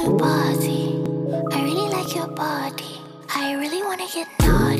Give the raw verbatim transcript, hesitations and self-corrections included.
to party. I really like your body. I really wanna get naughty.